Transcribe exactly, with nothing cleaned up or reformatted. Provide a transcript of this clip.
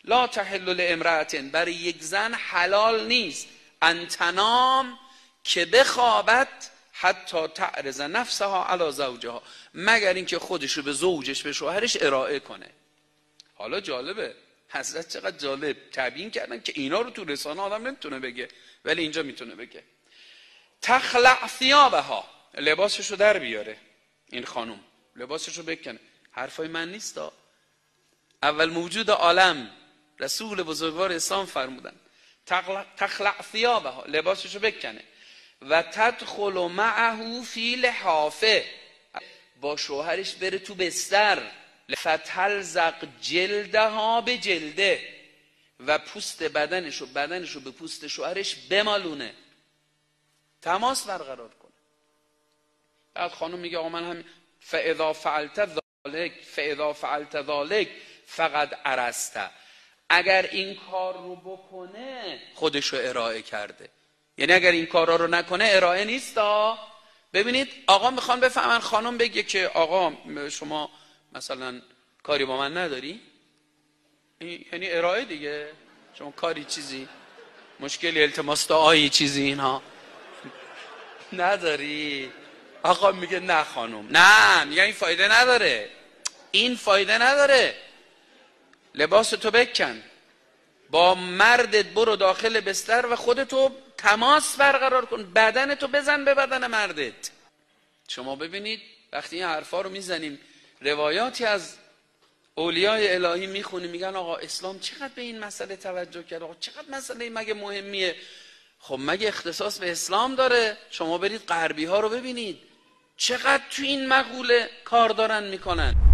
لا تحل لامرأة، برای یک زن حلال نیست ان تنام، که بخوابد حتی تعرض نفسها علی زوجها، مگر اینکه خودش رو به زوجش به شوهرش ارائه کنه. حالا جالبه، حضرت چقدر جالب تبیین کردن که اینا رو تو رسانه آدم نمیتونه بگه ولی اینجا میتونه بگه. تخلع ثیابها، لباسش رو در بیاره، این خانم لباسش رو بکنه. حرفای من نیست ها. اول موجود عالم رسول بزرگوار اسلام فرمودن تخلع ثیابها، لباسش رو بکنه. و تدخل معه فی لحافه، با شوهرش بره تو بستر. فتلزق جلدها به جلده، و پوست بدنش و بدنش رو به پوست شوهرش بمالونه، تماس برقرار کنه. بعد خانم میگه آقا من همین فاذا فعلت ذلک فاذا فعلت ذلک فقد عرست، اگر این کار رو بکنه خودش رو ارائه کرده. یعنی اگر این کارا رو نکنه ارائه نیستا. ببینید آقا میخوان بفهمن خانم بگه که آقا شما مثلا کاری با من نداری، یعنی ارائه دیگه، شما کاری چیزی مشکلی التماس دعایی چیزی اینها نداری. آقا میگه نه خانم، نه میگه این فایده نداره، این فایده نداره. لباس تو بکن، با مردت برو داخل بستر و خودتو تماس برقرار کن، بدنتو بزن به بدن مردت. شما ببینید وقتی این حرفا رو میزنیم، روایاتی از اولیای الهی میخونیم میگن آقا اسلام چقدر به این مسئله توجه کرد، آقا چقدر مسئله مگه مهمیه. خب مگه اختصاص به اسلام داره؟ شما برید غربی ها رو ببینید چقدر تو این مقوله کار دارن میکنن.